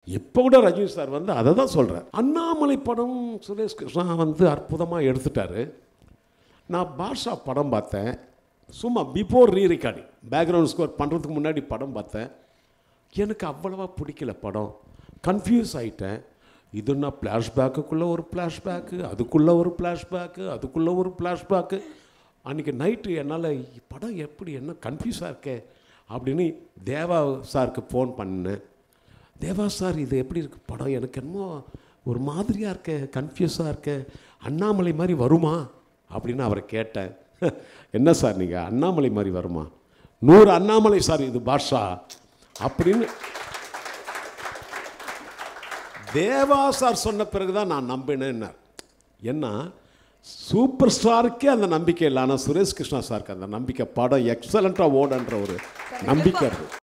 இப்போ கூட ரஜினி சார் வந்து அதை தான் சொல்கிறார். அண்ணாமலை படம் சுரேஷ் கிருஷ்ணா வந்து அற்புதமாக எடுத்துட்டாரு. நான் பாஷா படம் பார்த்தேன், சும்மா before re recording, background score பண்ணுறதுக்கு முன்னாடி படம் பார்த்தேன். எனக்கு அவ்வளவா பிடிக்கல படம். கன்ஃபியூஸ் ஆகிட்டேன். இதுன்னா ஃப்ளாஷ்பேக்குள்ளே ஒரு ஃப்ளாஷ்பேக்கு, அதுக்குள்ளே ஒரு ஃப்ளாஷ்பேக்கு, அதுக்குள்ளே ஒரு ஃப்ளாஷ்பேக்கு. அன்றைக்கி நைட்டு என்னால் படம் எப்படி என்ன கன்ஃபியூஸாக இருக்கே அப்படின்னு தேவா சாருக்கு ஃபோன் பண்ணேன். தேவா சார் இது எப்படி இருக்குது படம், எனக்கு என்னமோ ஒரு மாதிரியாக இருக்கே, கன்ஃபியூஸாக இருக்கே, அண்ணாமலை மாதிரி வருமா அப்படின்னு அவரை கேட்டேன். என்ன சார் நீங்கள் அண்ணாமலை மாதிரி வருமா, 100 அண்ணாமலை சார் இது பாஷா அப்படின்னு தேவா சார் சொன்ன பிறகு தான் நான் நம்பினேன்னார். ஏன்னா சூப்பர் ஸ்டாருக்கே அந்த நம்பிக்கை இல்லை, ஆனால் சுரேஷ் கிருஷ்ணா சாருக்கு அந்த நம்பிக்கை, படம் எக்ஸலண்ட்டாக ஓடன்ற ஒரு நம்பிக்கை இருக்குது.